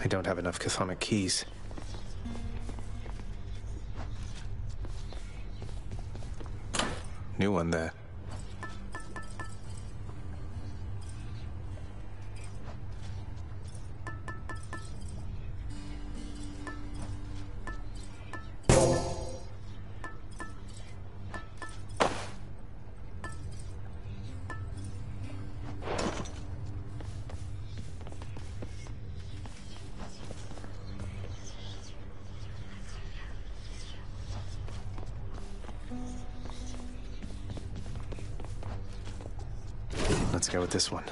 I don't have enough chthonic keys. New one there. Let's go with this one.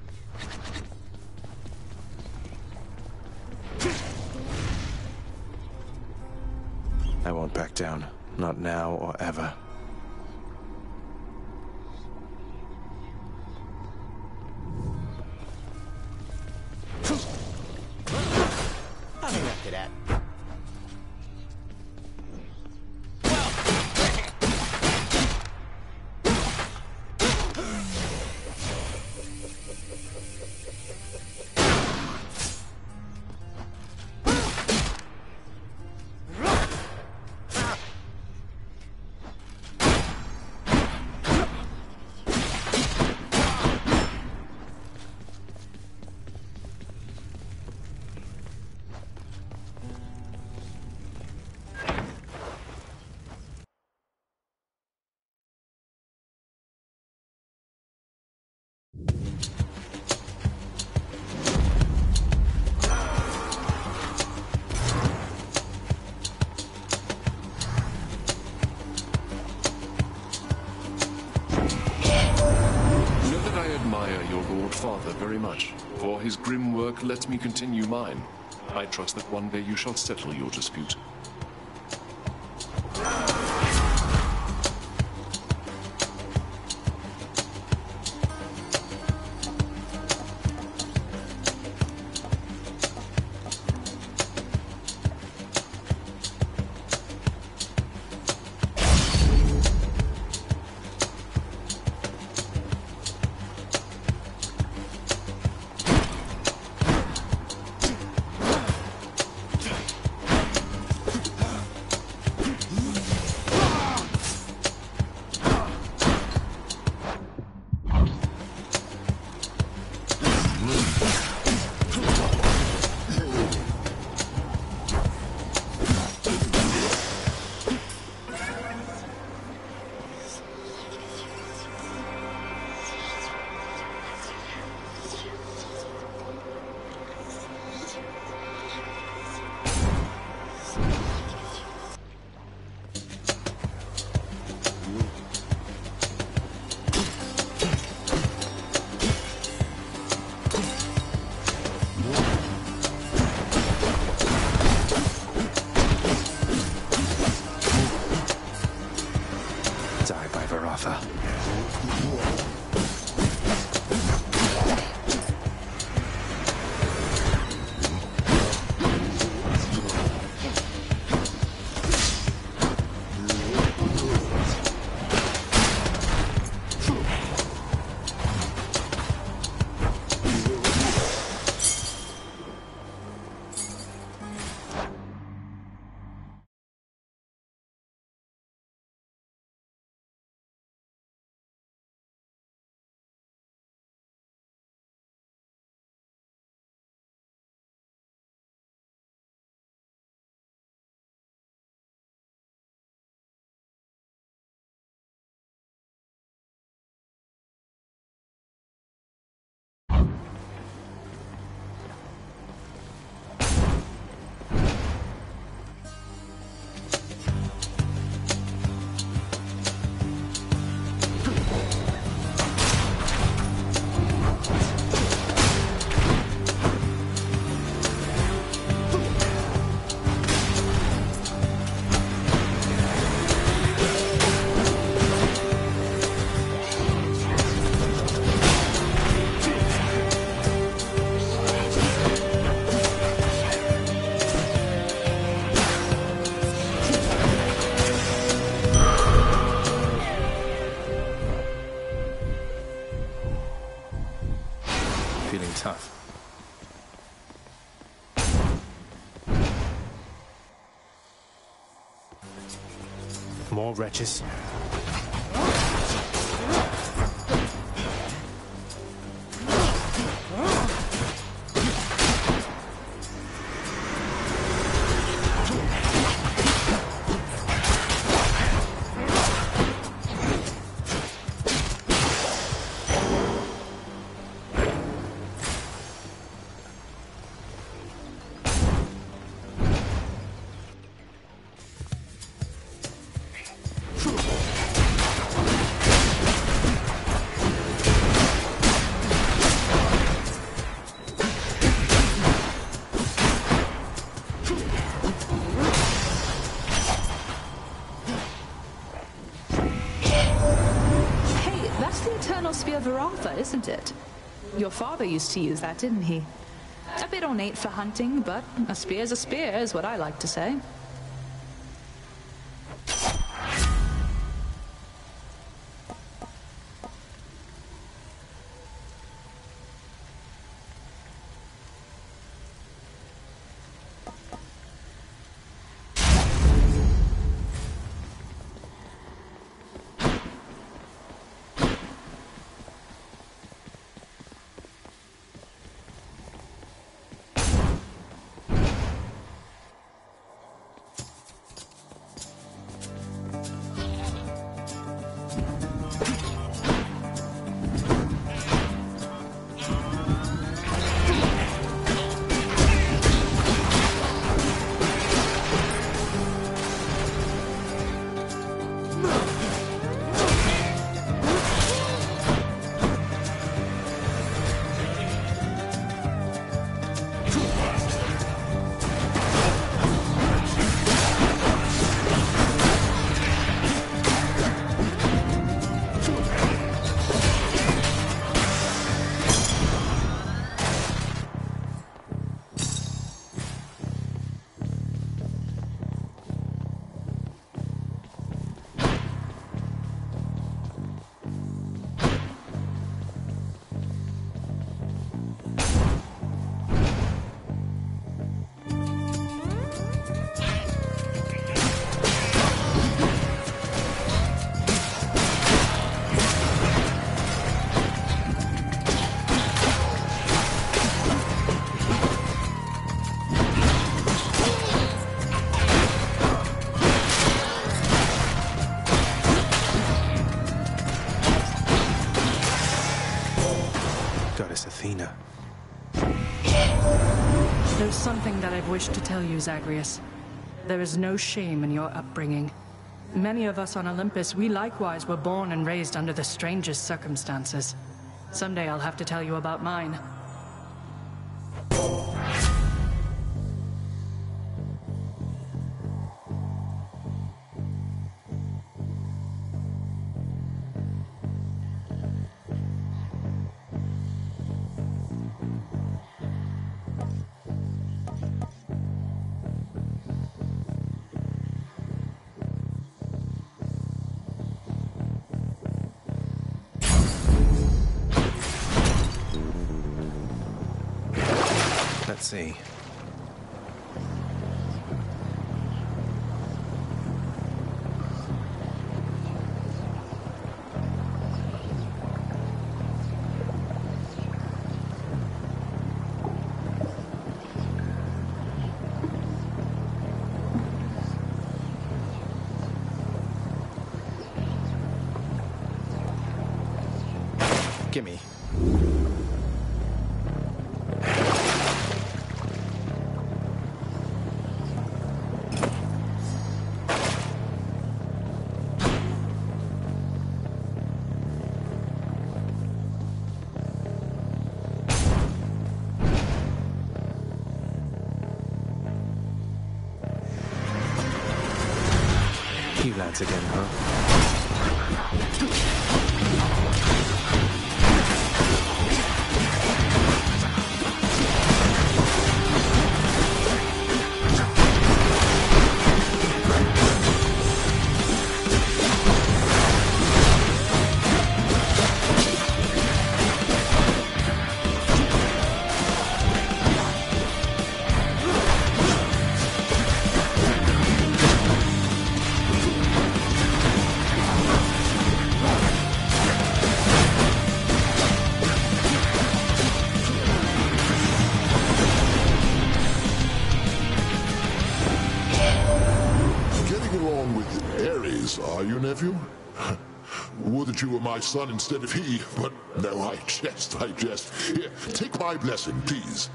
I won't back down. Not now or ever. I'll hang up to that. Father very much. For his grim work, let me continue mine. I trust that one day you shall settle your dispute. More wretches. Isn't it? Your father used to use that, didn't he? A bit ornate for hunting, but a spear's a spear, is what I like to say. Athena. There's something that I've wished to tell you, Zagreus. There is no shame in your upbringing. Many of us on Olympus, we likewise were born and raised under the strangest circumstances. Someday I'll have to tell you about mine. Let's see. Gimme. You lads again, huh? are you, nephew? Would that you were my son instead of he, but no, I jest. Here, take my blessing, please.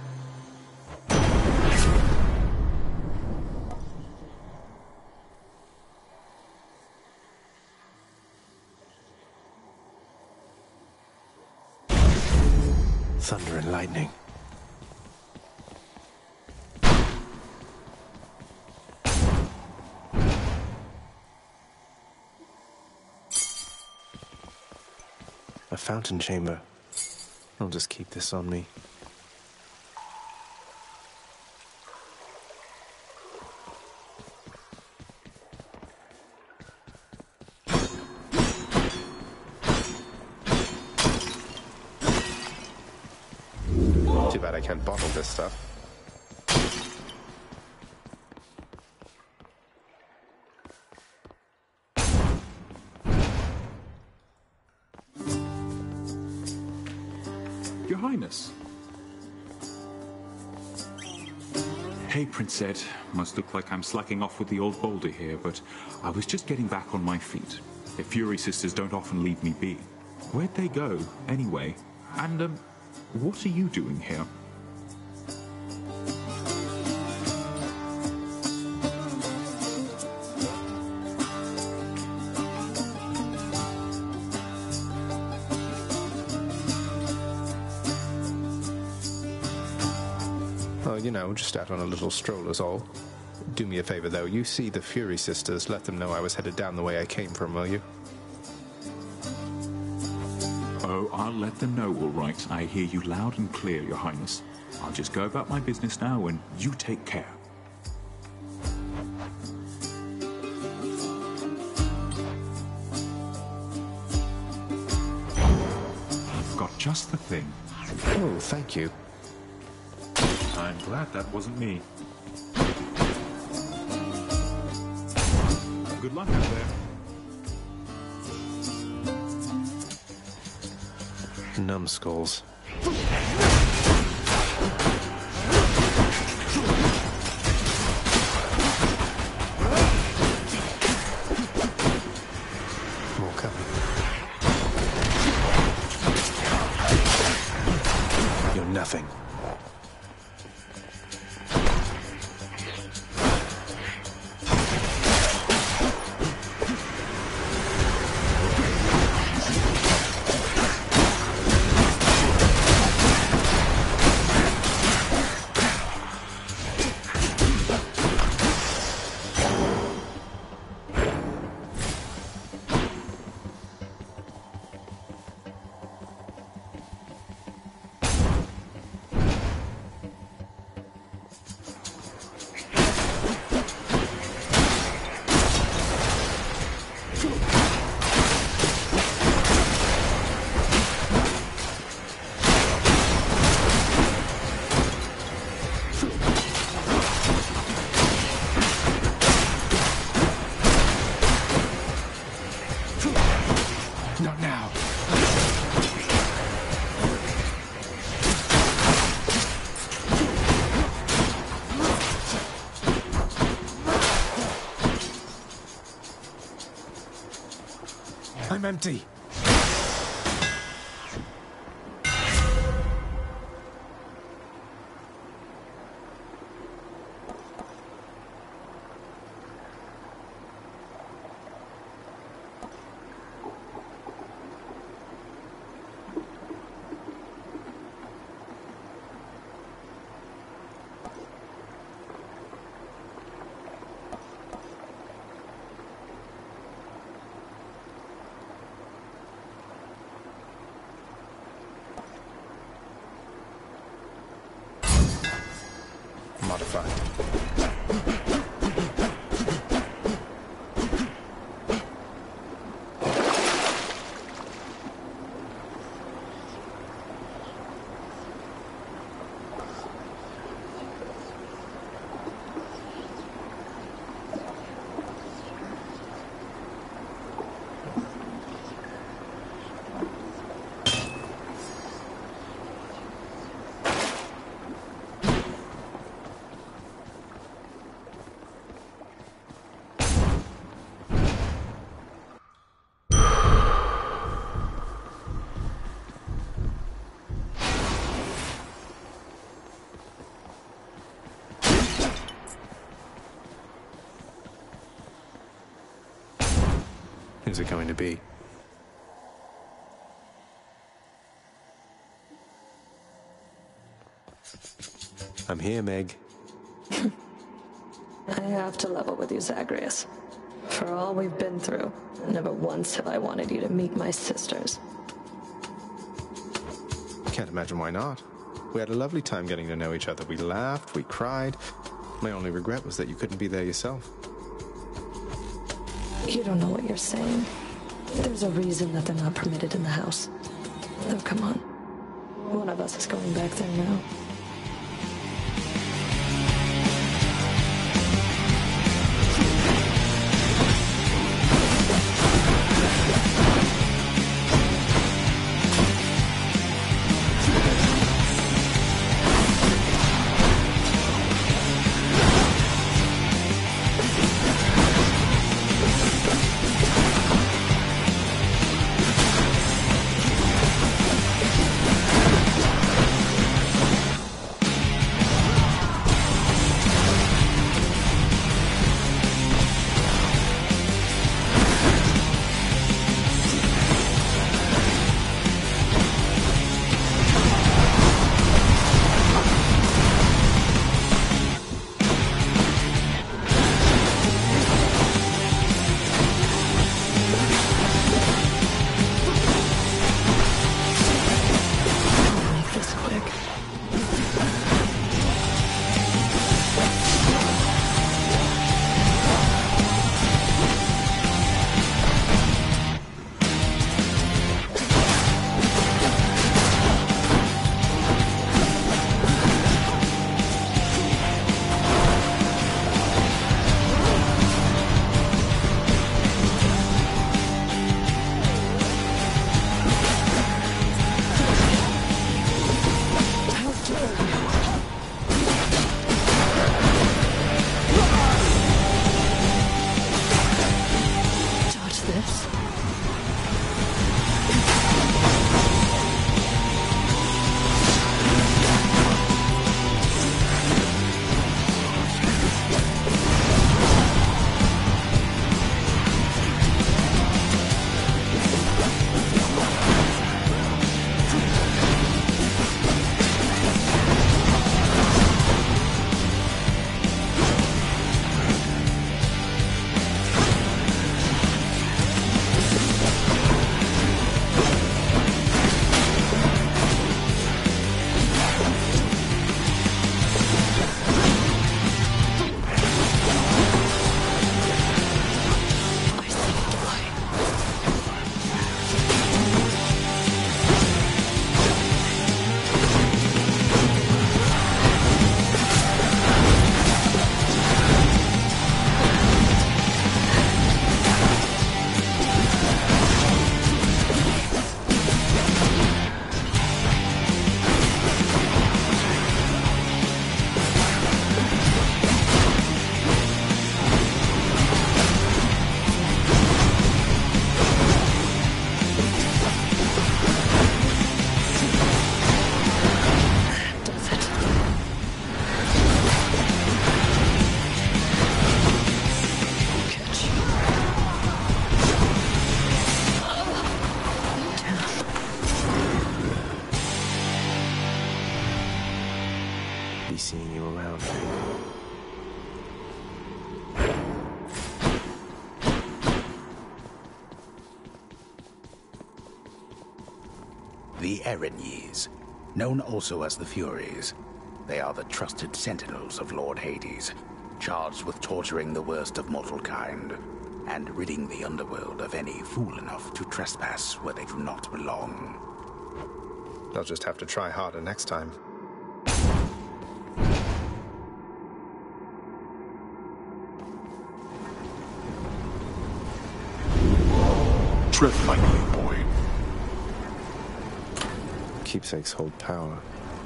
Thunder and lightning. A fountain chamber. I'll just keep this on me. Too bad I can't bottle this stuff. Your Highness. Hey, Prince Ed. Must look like I'm slacking off with the old boulder here, but I was just getting back on my feet. The Fury Sisters don't often leave me be. Where'd they go, anyway? And, what are you doing here? Oh, you know, just out on a little stroll is all. Do me a favor, though. You see the Fury Sisters, let them know I was headed down the way I came from, will you? Oh, I'll let them know, all right. I hear you loud and clear, Your Highness. I'll just go about my business now, and you take care. I've got just the thing. Oh, thank you. I'm glad that wasn't me. Good luck out there. Numbskulls. More coming. You're nothing. Not now. I'm empty. Modified. Who's it going to be? I'm here, Meg. I have to level with you, Zagreus. For all we've been through, never once have I wanted you to meet my sisters. Can't imagine why not. We had a lovely time getting to know each other. We laughed, we cried. My only regret was that you couldn't be there yourself. You don't know what you're saying. There's a reason that they're not permitted in the house. Oh, come on. One of us is going back there now. Be seeing you around. The Erinyes, known also as the Furies. They are the trusted sentinels of Lord Hades, charged with torturing the worst of mortal kind, and ridding the underworld of any fool enough to trespass where they do not belong. They'll just have to try harder next time. Tread lightly, boy. Keepsakes hold power.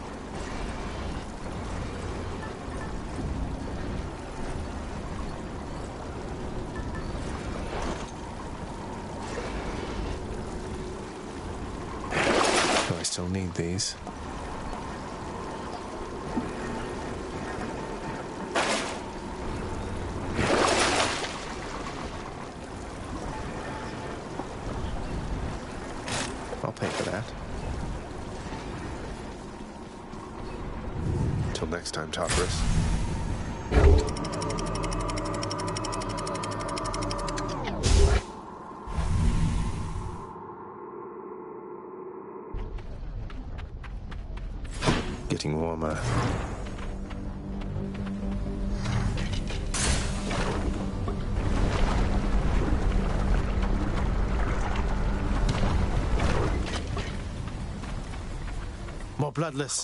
Do I still need these? time, Tartarus. Getting warmer. More bloodless.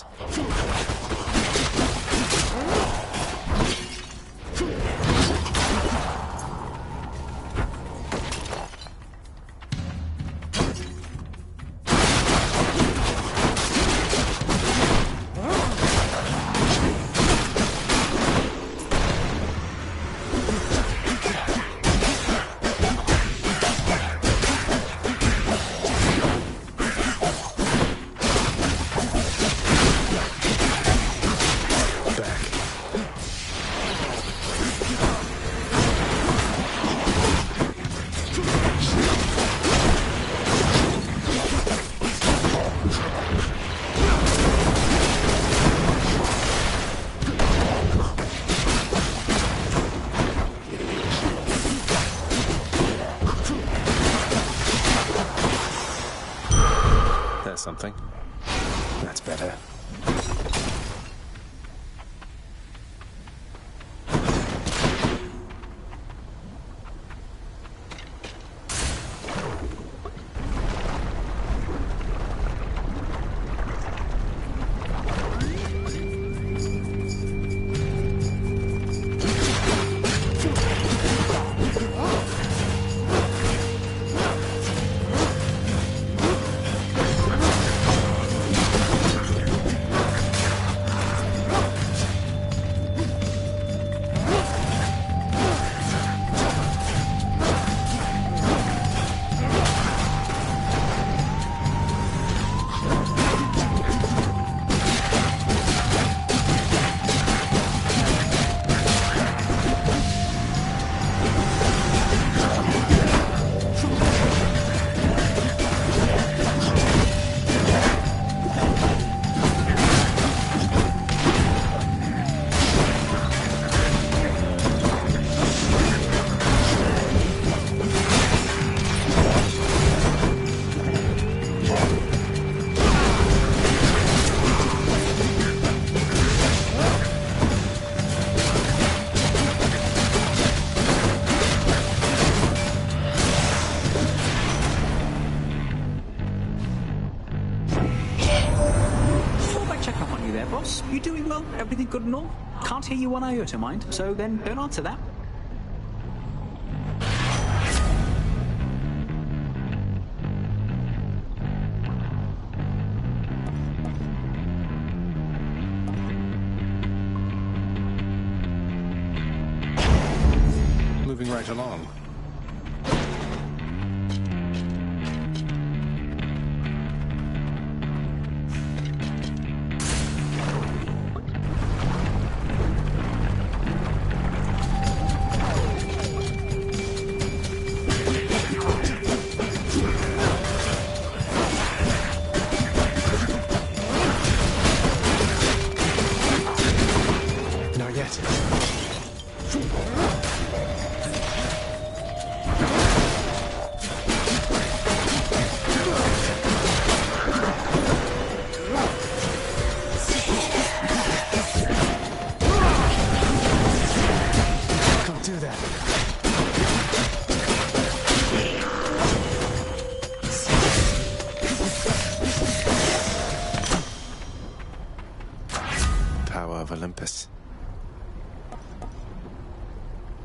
Something. That's better. You doing well? Everything good and all? Can't hear you one iota, mind, so then don't answer that. Moving right along. Olympus.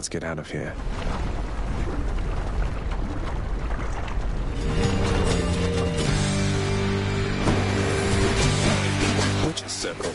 Let's get out of here. Witch's circle.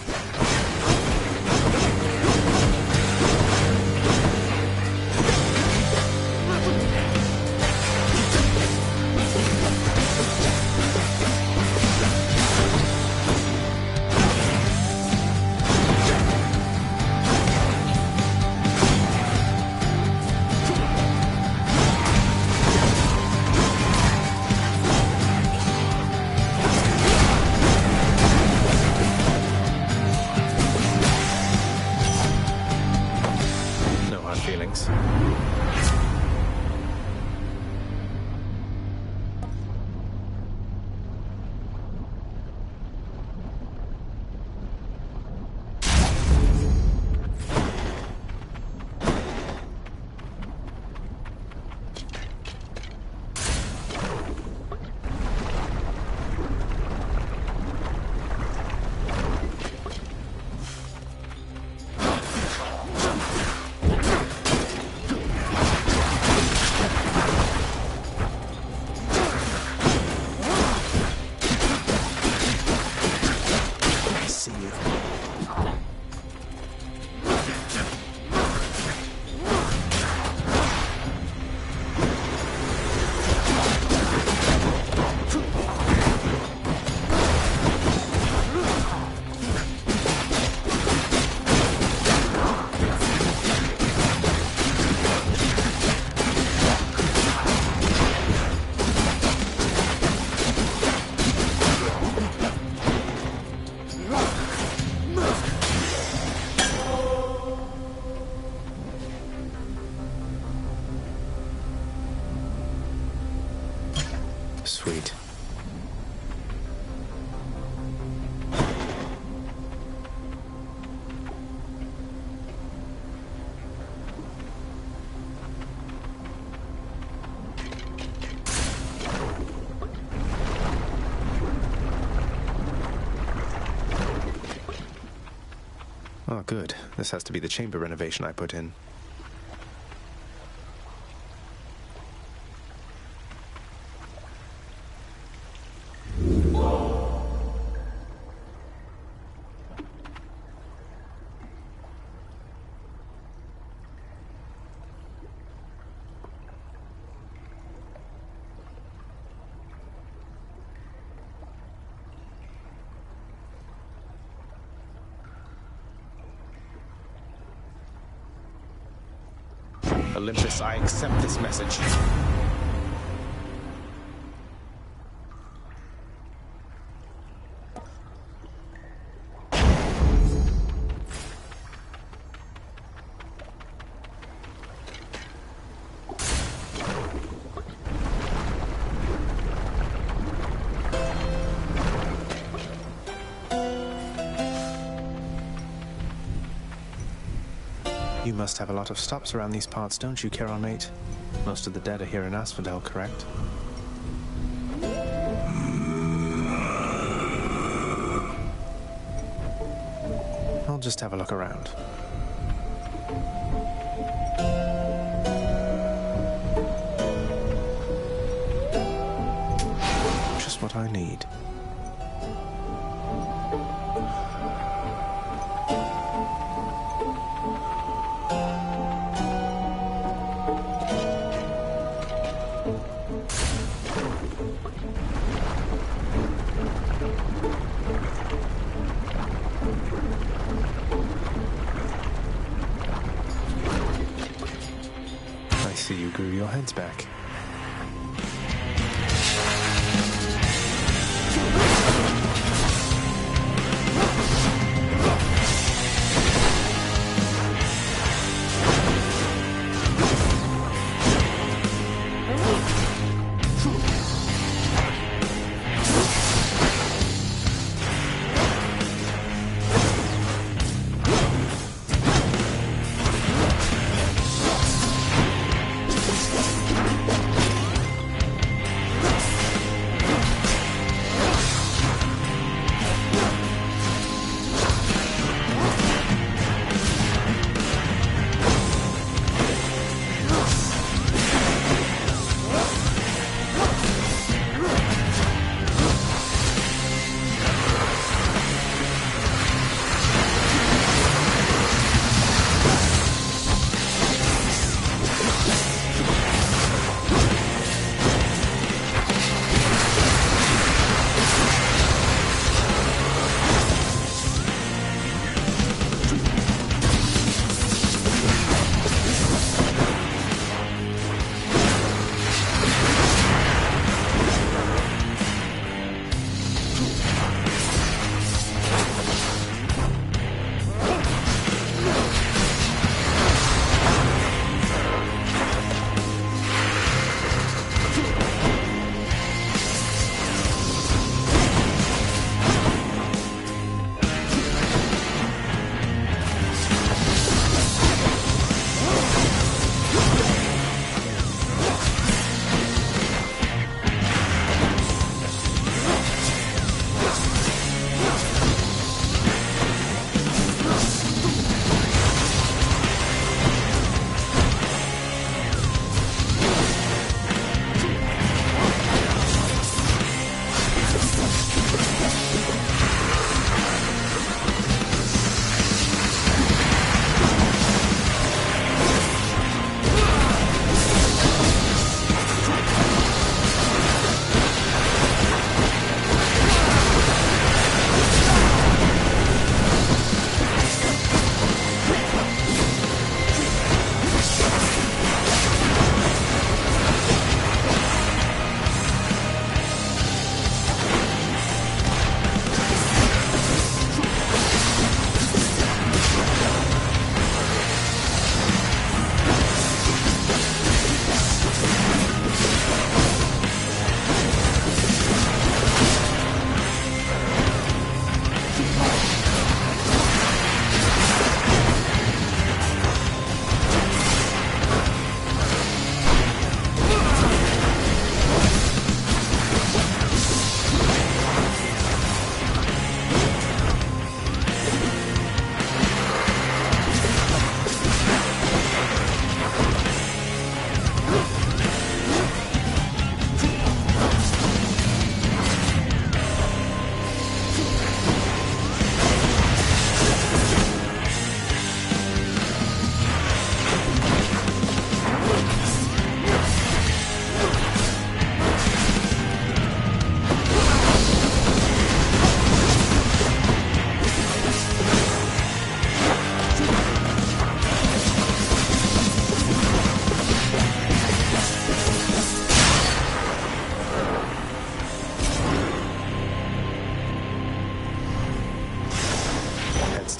Sweet. Oh, good. This has to be the chamber renovation I put in. Olympus, I accept this message. You must have a lot of stops around these parts, don't you, Charon mate? Most of the dead are here in Asphodel, correct? I'll just have a look around. Just what I need. You grew your heads back.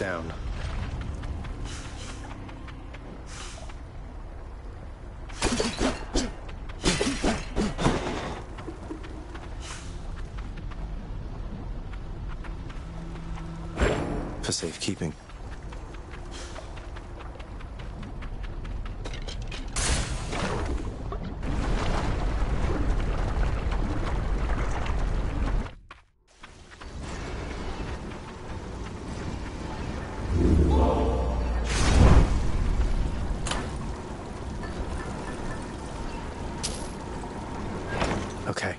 down. For safekeeping. Okay.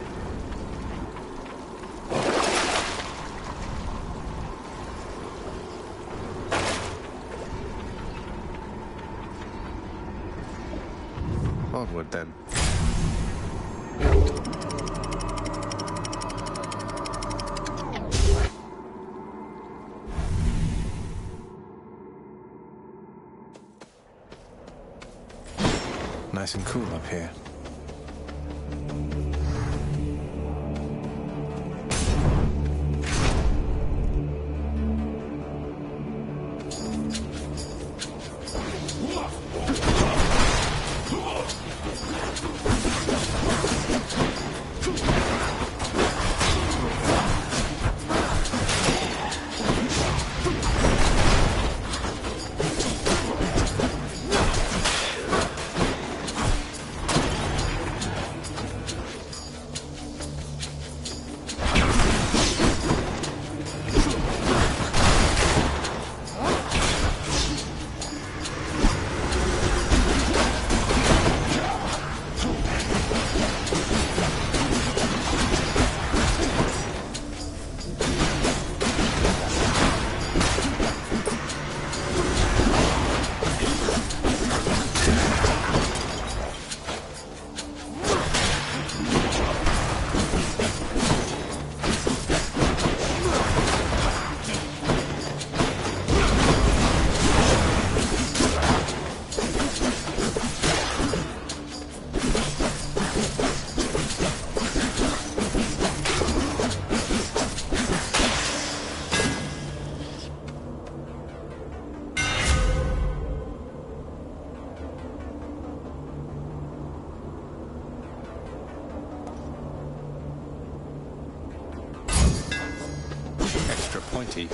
Onward then. Nice and cool up here. Extra pointy.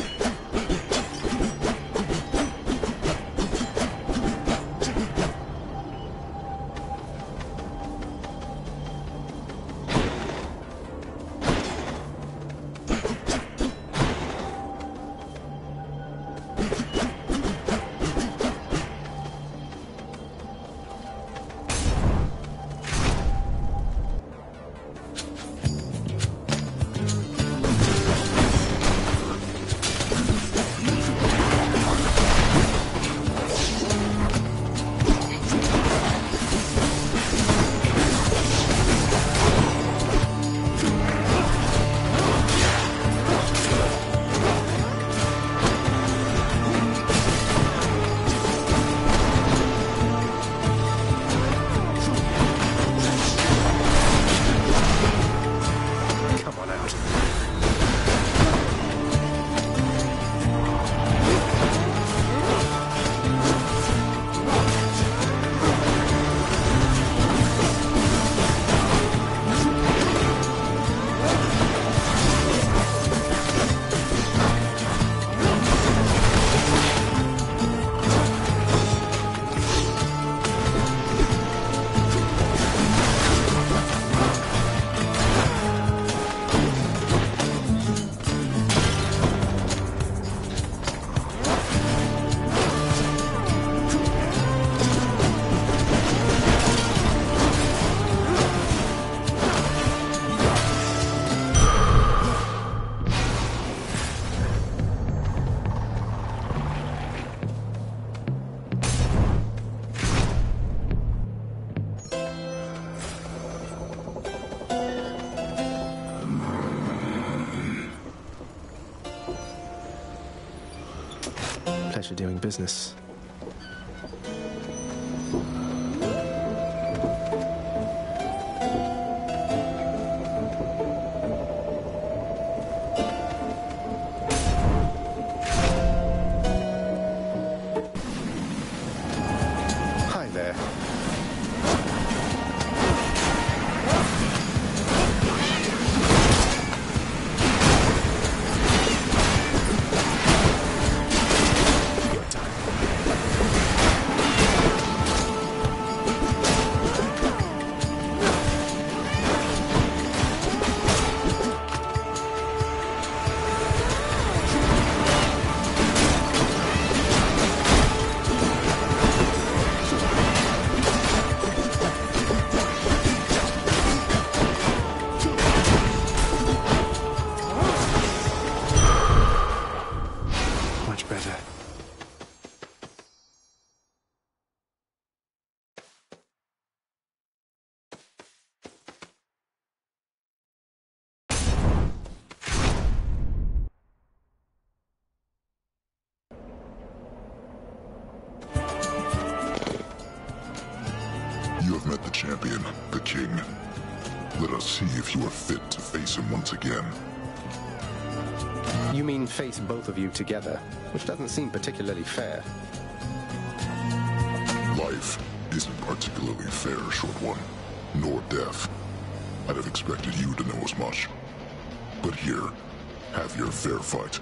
Pleasure doing business. champion, the king. Let us see if you are fit to face him once again. You mean face both of you together, which doesn't seem particularly fair. Life isn't particularly fair, short one, nor death. I'd have expected you to know as much. But here, have your fair fight.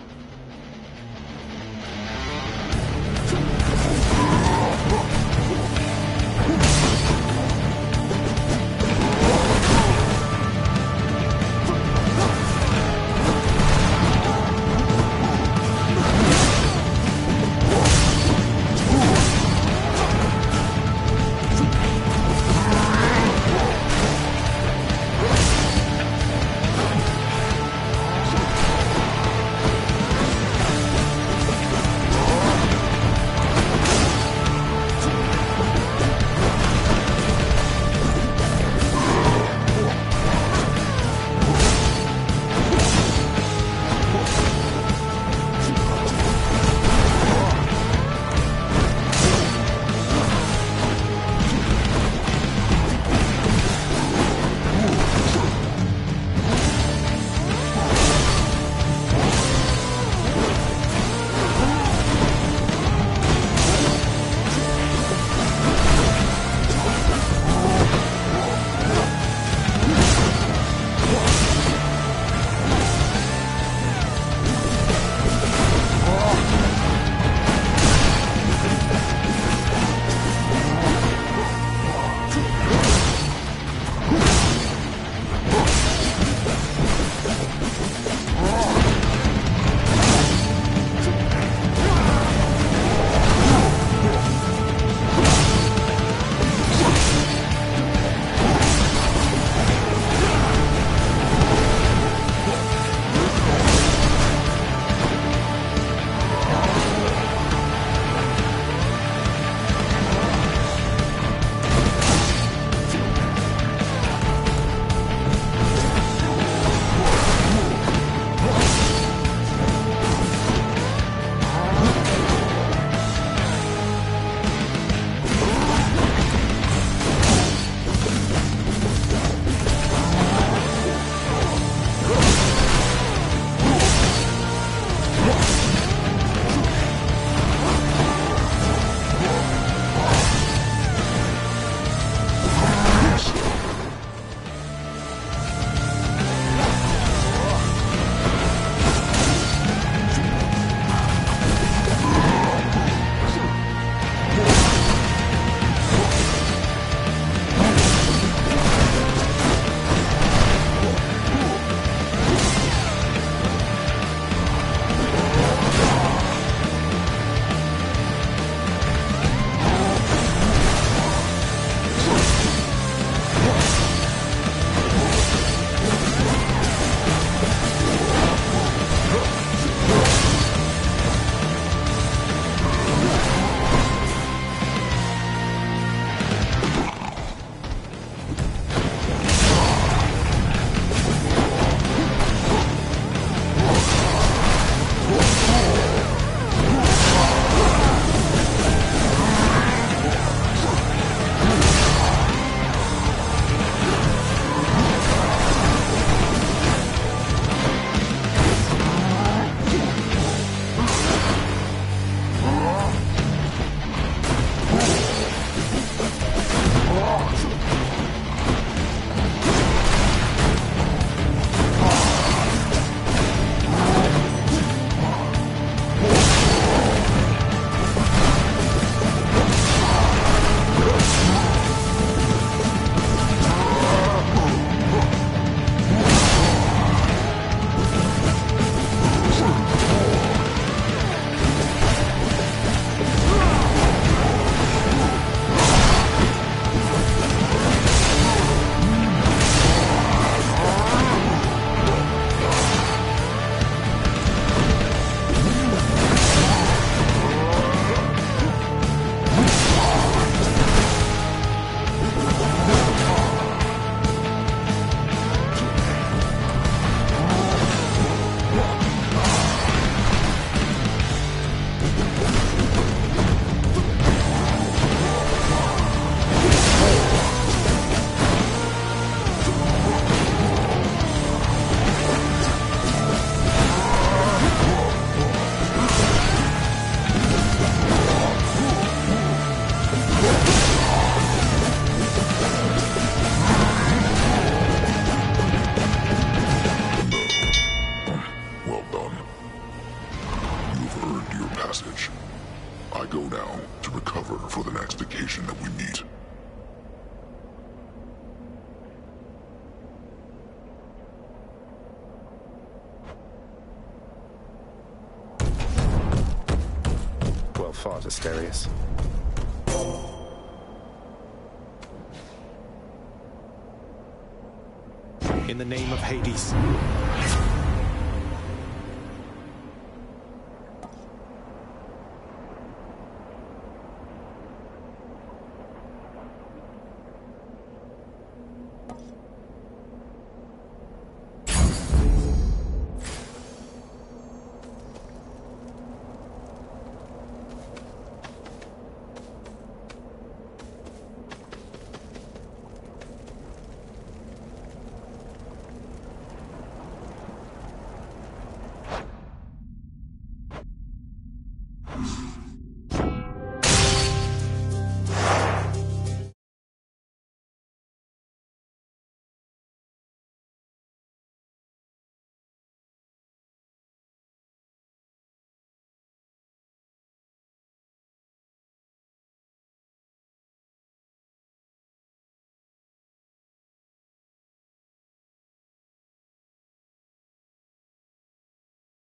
fart, Asterius. In the name of Hades,